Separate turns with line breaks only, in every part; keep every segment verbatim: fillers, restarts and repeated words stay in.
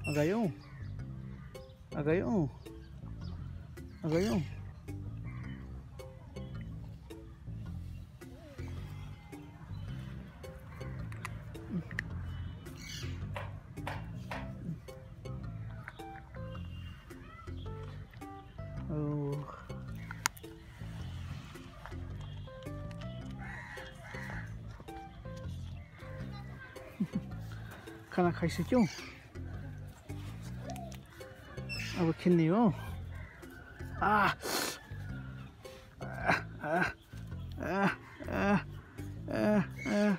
Agayong. Agayong. Agayong. Oh. Kana kaisakyo. Aba kinniyo. Ah. Ah. Ah. Ah. Ah. Ah. Ah.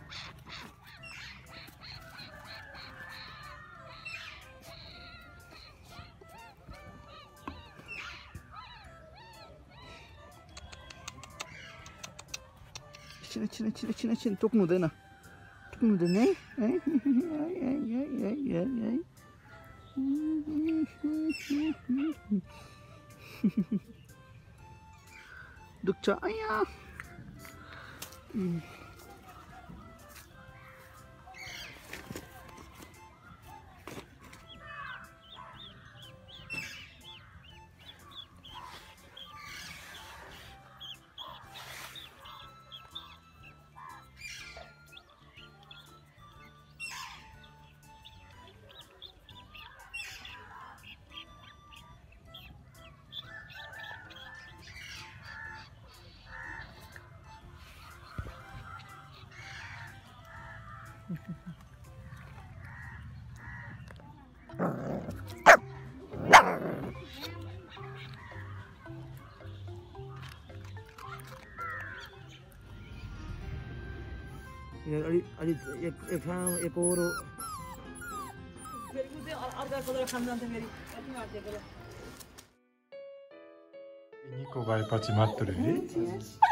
Cina cina cina cina cina toknu हुँदैन toknu हुँदैन है है है है है है दुख्छ आया Ya, ali ali एक एक हाँ एक और
にこがいパチ待っとるね。